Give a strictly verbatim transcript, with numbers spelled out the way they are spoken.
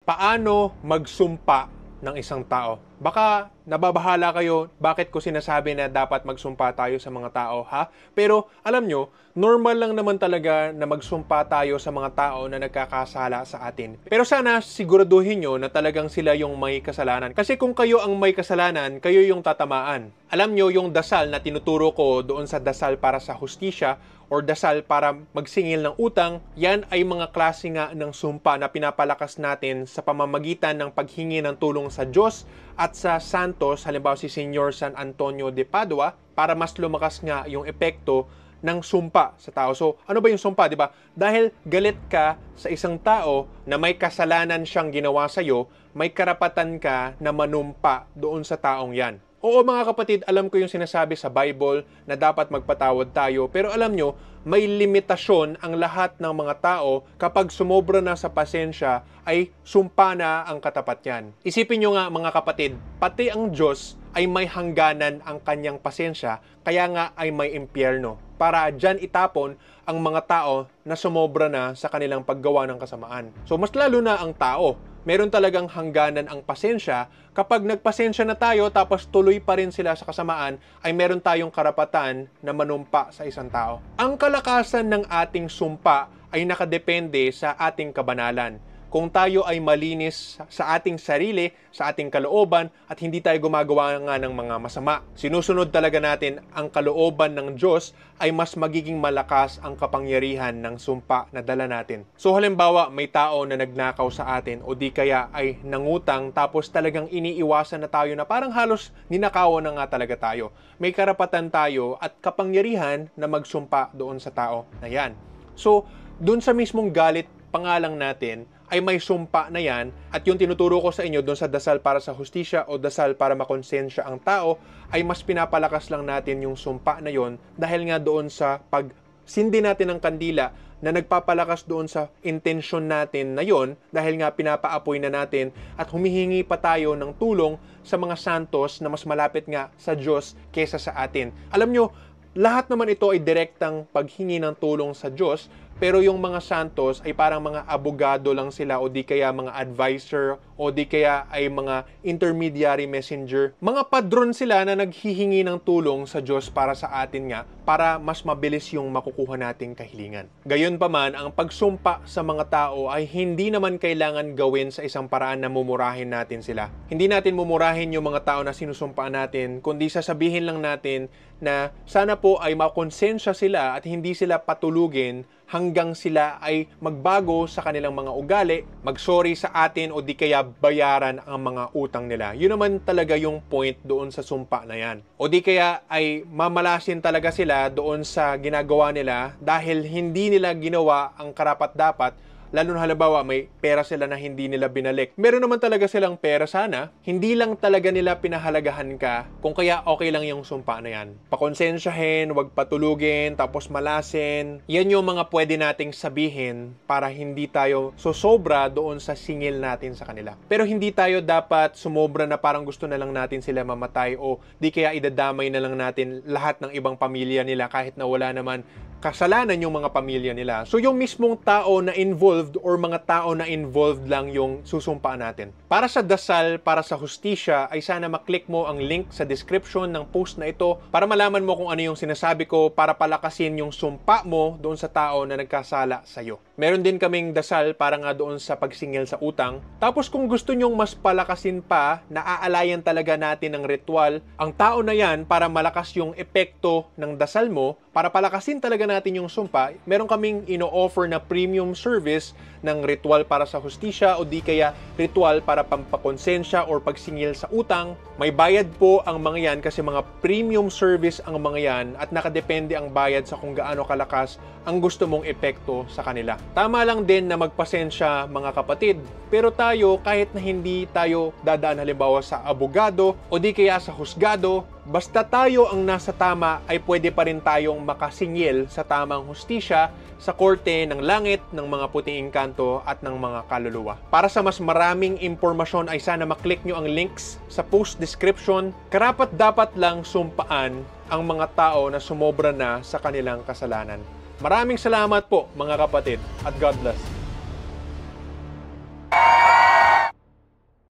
Paano magsumpa ng isang tao? Baka nababahala kayo bakit ko sinasabi na dapat magsumpa tayo sa mga tao, ha? Pero alam nyo, normal lang naman talaga na magsumpa tayo sa mga tao na nagkakasala sa atin. Pero sana siguraduhin nyo na talagang sila yung may kasalanan. Kasi kung kayo ang may kasalanan, kayo yung tatamaan. Alam nyo, yung dasal na tinuturo ko doon sa dasal para sa hustisya or dasal para magsingil ng utang, yan ay mga klase nga ng sumpa na pinapalakas natin sa pamamagitan ng paghingi ng tulong sa Diyos at sa santos, halimbawa si Señor San Antonio de Padua, para mas lumakas nga yung epekto ng sumpa sa tao. So, ano ba yung sumpa, di ba? Dahil galit ka sa isang tao na may kasalanan siyang ginawa sa iyo, may karapatan ka na manumpa doon sa taong yan. Oo mga kapatid, alam ko yung sinasabi sa Bible na dapat magpatawad tayo, pero alam nyo, may limitasyon ang lahat ng mga tao kapag sumobra na sa pasensya ay sumpa na ang katapat yan. Isipin nyo nga mga kapatid, pati ang Diyos ay may hangganan ang kanyang pasensya, kaya nga ay may impyerno, para dyan itapon ang mga tao na sumobra na sa kanilang paggawa ng kasamaan. So mas lalo na ang tao, meron talagang hangganan ang pasensya. Kapag nagpasensya na tayo tapos tuloy pa rin sila sa kasamaan, ay meron tayong karapatan na manumpa sa isang tao. Ang kalakasan ng ating sumpa ay nakadepende sa ating kabanalan. Kung tayo ay malinis sa ating sarili, sa ating kalooban, at hindi tayo gumagawa nga ng mga masama, sinusunod talaga natin ang kalooban ng Diyos, ay mas magiging malakas ang kapangyarihan ng sumpa na dala natin. So halimbawa, may tao na nagnakaw sa atin o di kaya ay nangutang tapos talagang iniiwasan na tayo na parang halos ninakawan na nga talaga tayo. May karapatan tayo at kapangyarihan na magsumpa doon sa tao na yan. So, doon sa mismong galit pangalang natin, ay may sumpa na yan, at yung tinuturo ko sa inyo doon sa dasal para sa hustisya o dasal para makonsensya ang tao, ay mas pinapalakas lang natin yung sumpa na yon dahil nga doon sa pagsindi natin ng kandila na nagpapalakas doon sa intensyon natin na yon, dahil nga pinapaapoy na natin at humihingi pa tayo ng tulong sa mga santos na mas malapit nga sa Diyos kesa sa atin. Alam nyo, lahat naman ito ay direktang paghingi ng tulong sa Diyos, pero yung mga santos ay parang mga abogado lang sila o di kaya mga advisor o di kaya ay mga intermediary messenger. Mga padron sila na naghihingi ng tulong sa Diyos para sa atin nga, para mas mabilis yung makukuha nating kahilingan. Gayunpaman, ang pagsumpa sa mga tao ay hindi naman kailangan gawin sa isang paraan na mumurahin natin sila. Hindi natin mumurahin yung mga tao na sinusumpaan natin, kundi sasabihin lang natin na sana po ay makonsensya sila at hindi sila patulugin hanggang sila ay magbago sa kanilang mga ugali, magsorry sa atin o di kaya bayaran ang mga utang nila. Yun naman talaga yung point doon sa sumpa na yan. O di kaya ay mamalasin talaga sila doon sa ginagawa nila dahil hindi nila ginawa ang karapat-dapat. Lalo na halimbawa may pera sila na hindi nila binalik. Meron naman talaga silang pera sana, hindi lang talaga nila pinahalagahan ka, kung kaya okay lang yung sumpa na yan. Pakonsensyahin, wag patulugin, tapos malasin. Yan yung mga pwede nating sabihin para hindi tayo sosobra doon sa singil natin sa kanila. Pero hindi tayo dapat sumobra na parang gusto na lang natin sila mamatay o di kaya idadamay na lang natin lahat ng ibang pamilya nila kahit na wala naman kasalanan yung mga pamilya nila. So yung mismong tao na involved or mga tao na involved lang yung susumpaan natin. Para sa dasal, para sa hustisya, ay sana maklik mo ang link sa description ng post na ito para malaman mo kung ano yung sinasabi ko para palakasin yung sumpa mo doon sa tao na nagkasala sa'yo. Meron din kaming dasal para nga doon sa pagsingil sa utang. Tapos kung gusto nyong mas palakasin pa, naaalayan talaga natin ng ritual ang tao na yan para malakas yung epekto ng dasal mo, para palakasin talaga natin yung sumpa, meron kaming ino-offer na premium service ng ritual para sa hustisya o di kaya ritual para pampakonsensya or pagsingil sa utang. May bayad po ang mga yan kasi mga premium service ang mga yan at nakadepende ang bayad sa kung gaano kalakas ang gusto mong epekto sa kanila. Tama lang din na magpasensya mga kapatid, pero tayo kahit na hindi tayo dadaan halimbawa sa abogado o di kaya sa husgado, basta tayo ang nasa tama ay pwede pa rin tayong makasingil sa tamang hustisya sa korte ng langit, ng mga puting engkanto at ng mga kaluluwa. Para sa mas maraming impormasyon ay sana maklik nyo ang links sa post description. Karapat dapat lang sumpaan ang mga tao na sumobra na sa kanilang kasalanan. Maraming salamat po mga kapatid at God bless.